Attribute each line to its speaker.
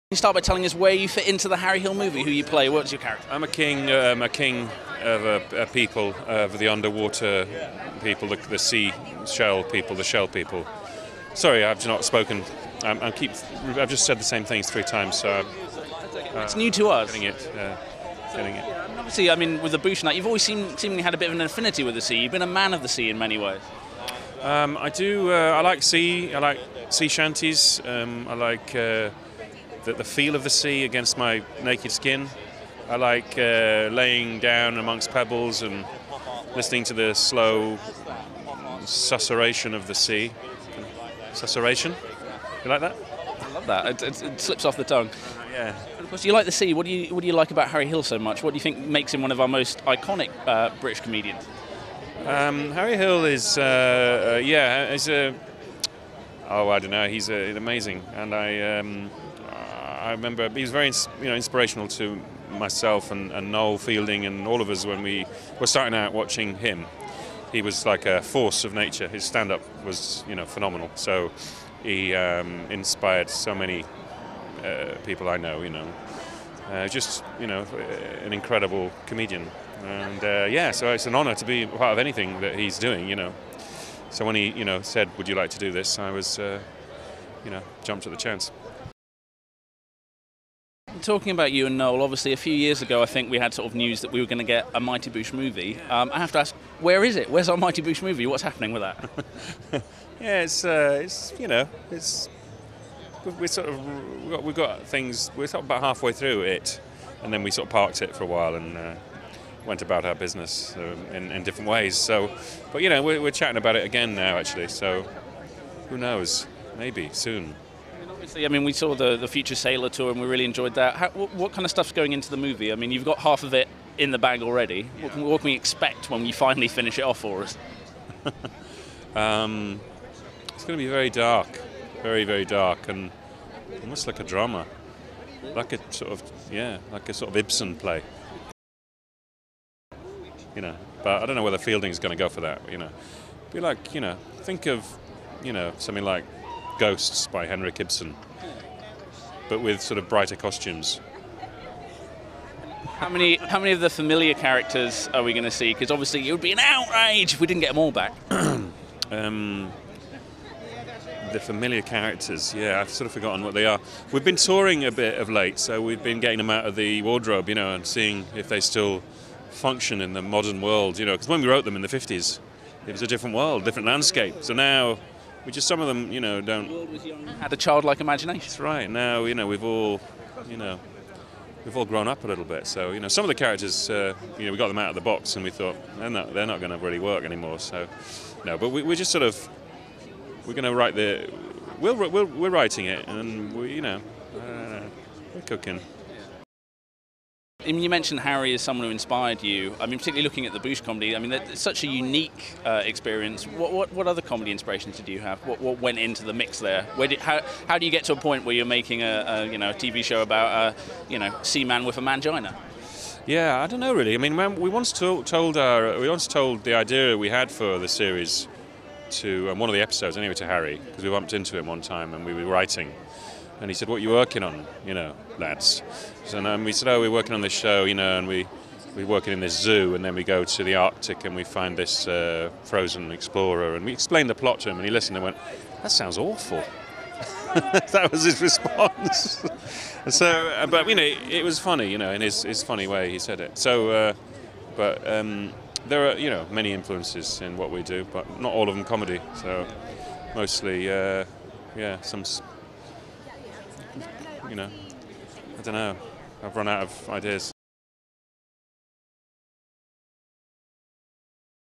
Speaker 1: Can you start by telling us where you fit into the Harry Hill movie, who you play, what's your character?
Speaker 2: I'm a king of a people, of the underwater people, the sea shell people, the shell people. Sorry, I've not spoken. I've just said the same things 3 times, so
Speaker 1: It's new to us.
Speaker 2: getting it.
Speaker 1: Obviously, I mean, with the Boosh and that, you've always seemingly had a bit of an affinity with the sea. You've been a man of the sea in many ways.
Speaker 2: I do. I like sea. I like sea shanties. I like the feel of the sea against my naked skin. I like laying down amongst pebbles and listening to the slow susurration of the sea. Susurration? You like that?
Speaker 1: I love that. It slips off the tongue.
Speaker 2: Yeah.
Speaker 1: Of course, you like the sea. What do you like about Harry Hill so much? What do you think makes him one of our most iconic British comedians?
Speaker 2: Harry Hill is, I don't know. He's amazing, and I remember he was very, inspirational to myself and Noel Fielding and all of us when we were starting out watching him. He was like a force of nature. His stand-up was, phenomenal. So he inspired so many people I know. An incredible comedian. And so it's an honour to be part of anything that he's doing. So when he, said, "Would you like to do this?" I was, jumped at the chance.
Speaker 1: Talking about you and Noel, obviously a few years ago I think we had sort of news that we were going to get a Mighty Boosh movie. I have to ask, where is it? Where's our Mighty Boosh movie? What's happening with that?
Speaker 2: We've got things. We're sort of about halfway through it, and then we sort of parked it for a while and went about our business in different ways. So, but we're chatting about it again now actually. So, who knows? Maybe soon.
Speaker 1: Obviously, I mean, we saw the Future Sailor tour and we really enjoyed that. What kind of stuff's going into the movie? I mean, you've got half of it in the bag already. Yeah. What can we expect when we finally finish it off for us?
Speaker 2: It's going to be very dark, very, very dark, and almost like a drama, like a sort of Ibsen play. But I don't know whether Fielding's going to go for that. Be like, think of, something like Ghosts by Henrik Ibsen, but with sort of brighter costumes.
Speaker 1: How many of the familiar characters are we going to see? Because obviously it would be an outrage if we didn't get them all back.
Speaker 2: The familiar characters, I've sort of forgotten what they are. We've been touring a bit of late, so we've been getting them out of the wardrobe, and seeing if they still function in the modern world, because when we wrote them in the 50s, it was a different world, different landscape. So now, some of them, don't.
Speaker 1: The world was young, had a childlike imagination.
Speaker 2: That's right. Now, we've all grown up a little bit. So, some of the characters, we got them out of the box, and we thought they're not going to really work anymore. So, no. But we're just sort of, we're going to write we're writing it, and we're cooking.
Speaker 1: I mean, you mentioned Harry as someone who inspired you. I mean, particularly looking at the Boosh comedy. I mean, it's such a unique experience. What other comedy inspirations did you have? What went into the mix there? How do you get to a point where you're making a TV show about a seaman with a mangina?
Speaker 2: Yeah, I don't know really. I mean, we once told the idea we had for the series to one of the episodes anyway to Harry, because we bumped into him one time and we were writing. And he said, "What are you working on, lads?" So we said, "Oh, we're working on this show, and we're working in this zoo, and then we go to the Arctic and we find this frozen explorer." And we explained the plot to him, and he listened and went, "That sounds awful." That was his response. So, but it was funny, in his funny way he said it. So, there are many influences in what we do, but not all of them comedy. So, mostly, some. I don't know. I've run out of ideas.